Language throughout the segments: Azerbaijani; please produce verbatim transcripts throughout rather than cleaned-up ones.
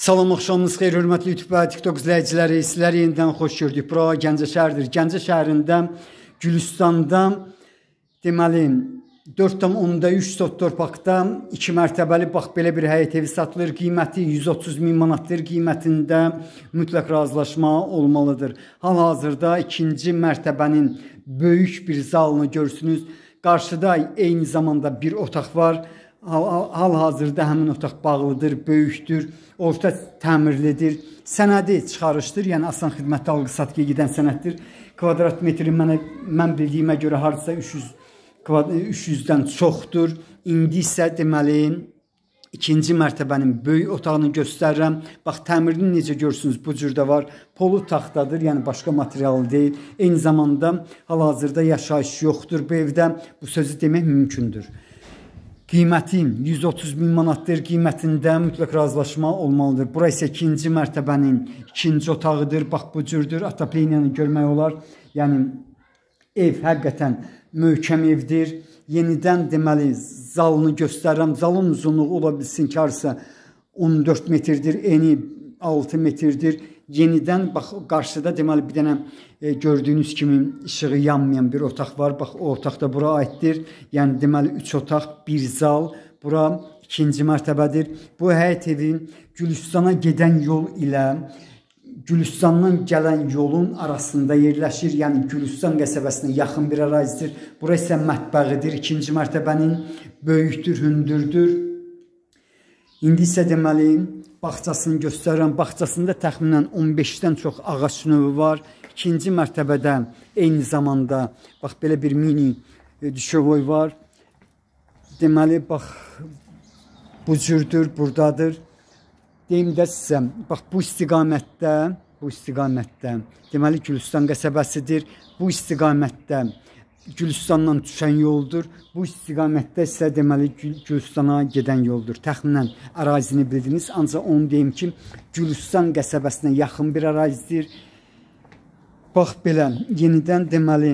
Salam, axşamınız xeyir, hörmətli YouTube və TikTok izləyiciləri, sizləri yenidən xoş gördük. Bura Gəncə şəhərdir. Gəncə şəhərində, Gülüstanda, deməli, dörd tam onda üç sot torpaqda iki mərtəbəli, bax, belə bir həyət evi satılır. Qiyməti yüz otuz min manatdır. Qiymətində mütləq razılaşma olmalıdır. Hal-hazırda ikinci mərtəbənin böyük bir zalını görürsünüz. Qarşıda eyni zamanda bir otaq var. Hal-hazırda həmin otaq bağlıdır, böyükdür, orta təmirlidir, sənədi çıxarışdır, yəni asan xidmətli alqı-satqıya gedən sənəddir. Kvadrat metri mənə, mən bildiyimə görə hardasa üç yüzdən çoxdur. İndi isə deməli ikinci mərtəbənin böyük otağını göstərirəm. Bax, təmirini necə görürsünüz, bu cürdə var. Polu taxtadır, yəni başqa material deyil. Eyni zamanda hal-hazırda yaşayış yoxdur bu evdə. Bu sözü demək mümkündür. Qiyməti yüz otuz min manatdır, qiymətində mütləq razılaşma olmalıdır. Bura isə ikinci mərtəbənin ikinci otağıdır. Bax, bu cürdür, atapleniyanı görmək olar. Yəni, ev həqiqətən möhkəm evdir. Yenidən deməli, zalını göstərirəm. Zalın uzunluğu ola bilsin ki, harasa on dörd metrdir, eni altı metrdir. Yenidən, bax, qarşıda deməli bir dənə e, gördüyünüz kimi işığı yanmayan bir otaq var. Bax, o otaq da bura aiddir. Yəni, deməli, üç otaq, bir zal. Bura ikinci mərtəbədir. Bu həyət evi Gülüstana gedən yol ilə Gülüstandan gələn yolun arasında yerləşir. Yəni, Gülüstan qəsəbəsinə yaxın bir ərazidir. Bura isə mətbəğidir. İkinci mərtəbənin böyükdür, hündürdür. İndi isə deməli, bağçasını göstərirəm. Bağçasında təxminən on beşdən çox ağac növü var. İkinci mərtəbədə eyni zamanda bax, belə bir mini düşevoy var. Deməli, bax, bu cürdür, buradadır. Deyim də sizə, bax, bu istiqamətdə, bu istiqamətdə, deməli, Gülüstan qəsəbəsidir. Bu istiqamətdə Gülüstandan düşən yoldur. Bu istiqamətdə isə deməli Gülüstana gedən yoldur. Təxminən ərazini bildiniz. Ancaq onu deyim ki, Gülüstan qəsəbəsinə yaxın bir ərazidir. Bax belə, yenidən deməli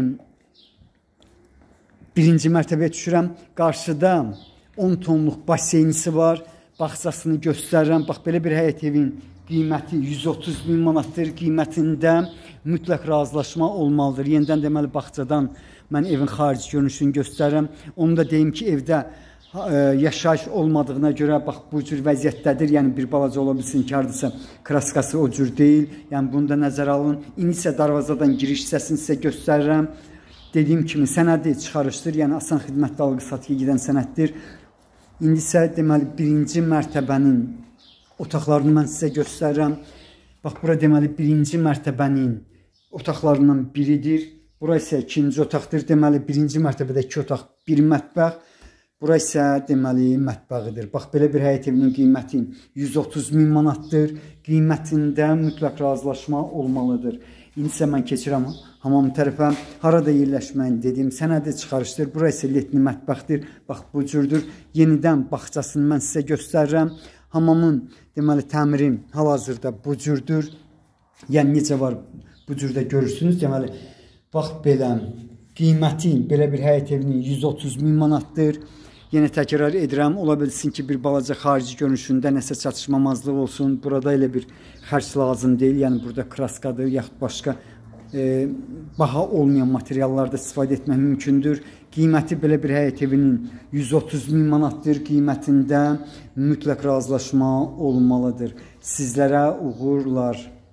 birinci mərtəbəyə düşürəm. Qarşıda on tonluq baseynisi var. Bağçasını göstərirəm. Bax, belə bir həyət evin qiyməti yüz otuz min manatdır. Qiymətində mütləq razılaşma olmalıdır. Yenidən deməli bağçadan mən evin xarici görünüşünü göstərirəm. Onu da deyim ki, evdə e, yaşayış olmadığına görə bax, bu cür vəziyyətdədir. Yəni, bir balaca ola bilsin ki, haradasa kraskası o cür deyil. Yəni, bunu da nəzərə alın. İndi isə darvazadan giriş hissəsini sizə göstərirəm. Dediyim kimi, sənədi çıxarışdır. Yəni, asan xidmətli alqı-satqıya gedən sənəddir. İndi isə deməli birinci mərtəbənin otaqlarını mən sizə göstərirəm. Bax, bura deməli birinci mərtəbənin otaqlarından biridir. Bura isə ikinci otaqdır. Deməli, birinci mərtəbədə iki otaq, bir mətbəx. Bura isə deməli mətbəğidir. Bax, belə bir həyət evinin qiyməti yüz otuz min manatdır. Qiymətində mütləq razılaşma olmalıdır. İndi isə mən keçirəm hamam tərəfə. Harada yerləşməyini dedim, sənədi çıxarışdır. Bura isə letni mətbəxdir. Bax, bu cürdür. Yenidən bağçasını mən sizə göstərirəm. Hamamın deməli təmiri hal-hazırda bu cürdür. Yəni, necə var bu cürdə görürsünüz. Deməli, bax, belə qiyməti belə bir həyət evinin yüz otuz min manatdır. Yenə təkrar edirəm, ola bilsin ki, bir balaca xarici görünüşündə nəsə çatışmamazlıq olsun. Burada elə bir xərc lazım deyil. Yəni, burada kraskadır, yaxud başqa e, baha olmayan materiallarda istifadə etmək mümkündür. Qiyməti belə bir həyət evinin yüz otuz min manatdır. Qiymətində mütləq razılaşma olmalıdır. Sizlərə uğurlar.